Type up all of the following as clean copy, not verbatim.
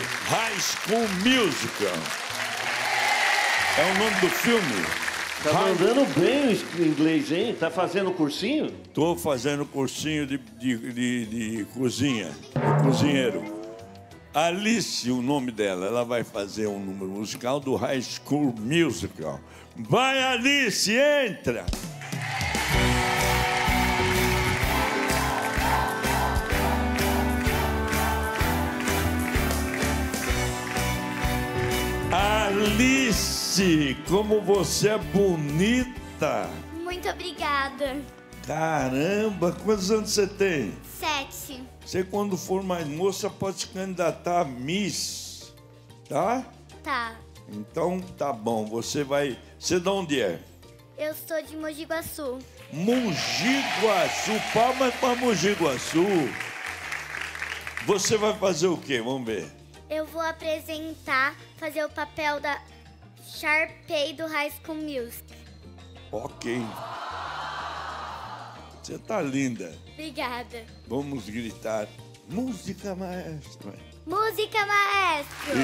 High School Musical. É o nome do filme. Tá mandando bem o inglês, hein? Tá fazendo cursinho? Tô fazendo cursinho de cozinha, de cozinheiro. Alice, o nome dela, ela vai fazer um número musical do High School Musical. Vai, Alice, entra! Alice, como você é bonita! Muito obrigada. Caramba, quantos anos você tem? 7. Você, quando for mais moça, pode se candidatar a Miss, tá? Tá. Então, tá bom, você vai... Você de onde é? Eu sou de Mogi Guaçu. Mogi Guaçu, palmas para Mogi Guaçu. Você vai fazer o quê? Vamos ver. Eu vou apresentar, fazer o papel da Sharpay do High School Music. Ok. Você tá linda. Obrigada. Vamos gritar. Música, maestra. Música, maestro.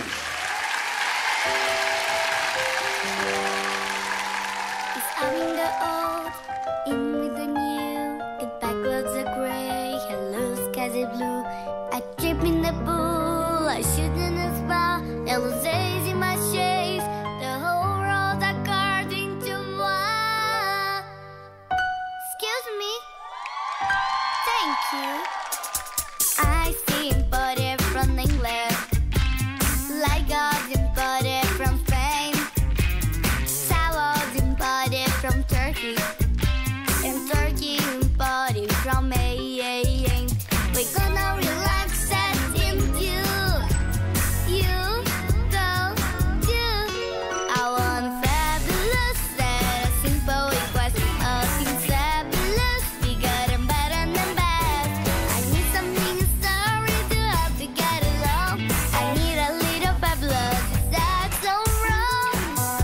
It's out in the old, in with the new. The backloads are gray, hello skies are blue. I trip in the pool, I shoot in the spa. Yellow days in my shades, the whole world according to one. Excuse me. Thank you. I see imported from England, like gods imported from Spain, salads imported from Turkey, and Turkey imported from Maine. We're gonna relax and into you go do. I want fabulous, that a simple request. All things fabulous, bigger and better than best. I need something sorry to help to get along. I need a little fabulous, is that so wrong?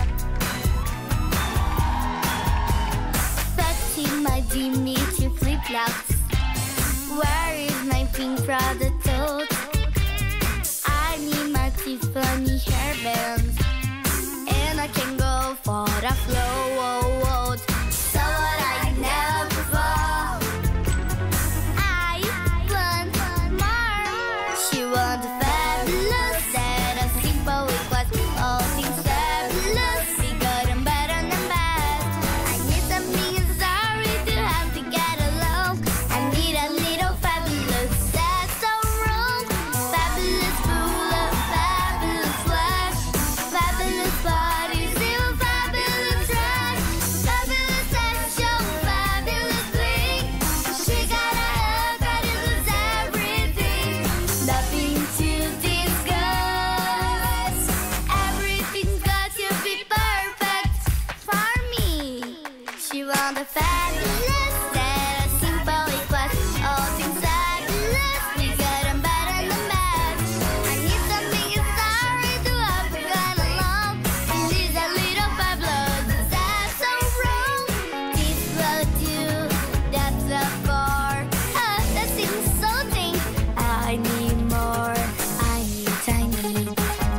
Betty, my Jimmy, two flip-flops. Where is my pink Prada tote? I need my Tiffany hairbands, and I can go for the float. So what I never fall. I want more. She wants a fabulous, that a simple request. All things fabulous, bigger and better than best. I need something sorry to have to get along. I need a little fabulous, that's so wrong. Fabulous full of fabulous flash, fabulous bodies, even fabulous trash, fabulous action, fabulous bling. She got a haircut, it lose everything. Nothing to discuss. Everything's got to be perfect for me. She want a fabulous, that a simple request. All things fabulous, bigger and better than best. I need something sorry to help me get along. And she's a little fabulous, is that so wrong? This will do, that's a 4. That seems so thin. I need more. I need fabulous.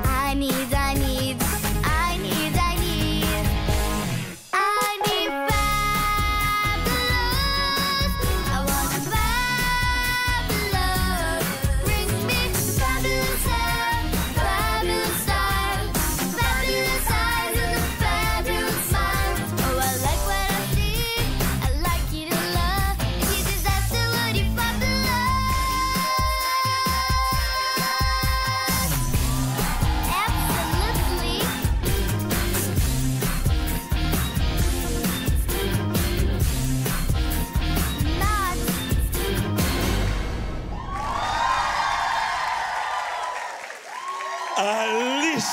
I want a fabulous. Bring me fabulous hair, fabulous style, fabulous eyes and a fabulous smile. Oh, I like what I see, I like it a lot. It is absolutely fabulous. Absolutely. Not. Alice!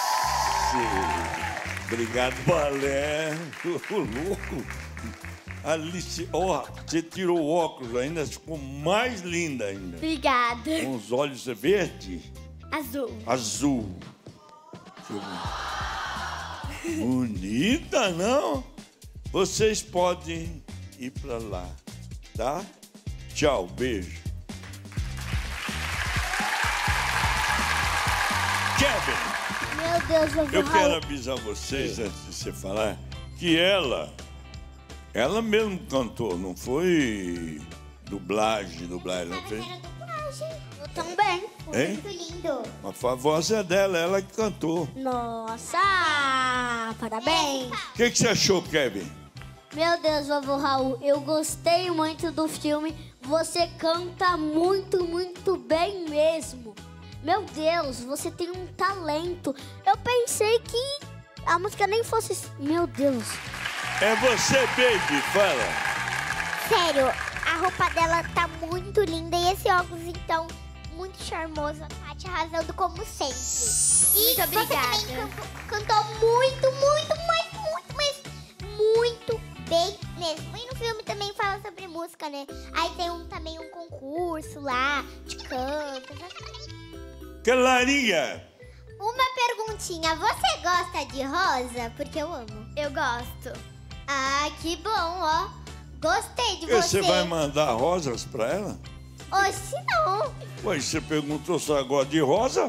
Obrigado, balé. Ô, louco. Alice, ó, você tirou o óculos ainda, ficou mais linda ainda. Obrigada. Com os olhos verdes, Azul. azul. Deixa eu ver. Bonita, não? Vocês podem ir pra lá, tá? Tchau, beijo. Kevin, Meu Deus, vovô eu Raul. quero avisar vocês, antes de você falar, que ela mesmo cantou, não foi dublagem, não fez? Eu também. Hein? Muito lindo. Mas a voz é dela, ela que cantou. Nossa, parabéns. O que você achou, Kevin? Meu Deus, vovô Raul, eu gostei muito do filme. Você canta muito, muito bem mesmo. Meu Deus, você tem um talento. Eu pensei que a música nem fosse... Meu Deus. É você, baby, fala. Sério, a roupa dela tá muito linda e esse óculos, então, muito charmoso. A Tati arrasando como sempre. E Muito obrigada. Você também cantou muito, muito, mas muito bem mesmo. E no filme também fala sobre música, né? Aí tem também um concurso lá de canto. Clarinha, Uma perguntinha, você gosta de rosa? Porque eu amo. Eu gosto. Ah, que bom, ó. Gostei de você vai mandar rosas pra ela? Oxe, não. Ué, você perguntou se ela gosta de rosa?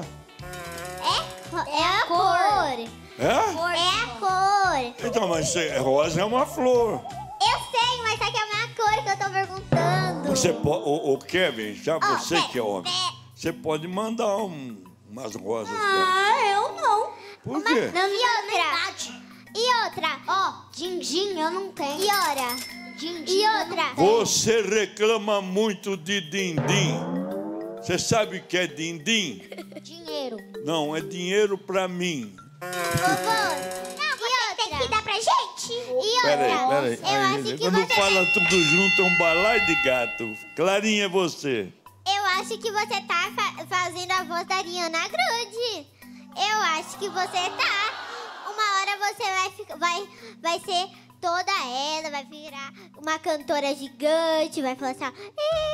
É a cor. É? É a cor. Então, mas rosa é uma flor. Eu sei, mas só que é uma cor que eu tô perguntando. Você pode, ô Kevin, já Ó, você que é homem, você pode mandar umas rosas pra ela. Ah, eu não. Por quê? Não, e outra? Ó, Din-din, eu não tenho. e outra? Din-din, E eu não outra? Você reclama muito de din-din. Você sabe o que é din-din? Dinheiro. Não, é dinheiro pra mim. Vovô, não, você tem que dar pra gente. E outra? Peraí. Eu acho que Quando você... fala tudo junto é um balaio de gato. Clarinha, é você. Eu acho que você tá fazendo a voz da Ariana Grande. Eu acho que você tá. Uma hora você vai ser toda ela, vai virar uma cantora gigante, vai falar assim, ó.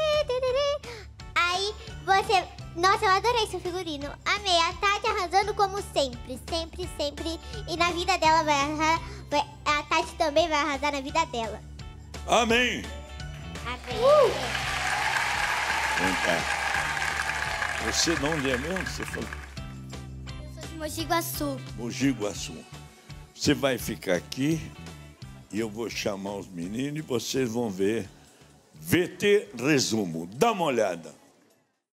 Aí você... Nossa, eu adorei seu figurino. Amei. A Tati arrasando como sempre. Sempre, sempre. E na vida dela vai arrasar. A Tati também vai arrasar na vida dela. Amém. Amém. Vem cá. Você de onde é mesmo? Você falou? Eu sou de Mogi Guaçu. Mogi Guaçu. Você vai ficar aqui e eu vou chamar os meninos e vocês vão ver VT Resumo. Dá uma olhada.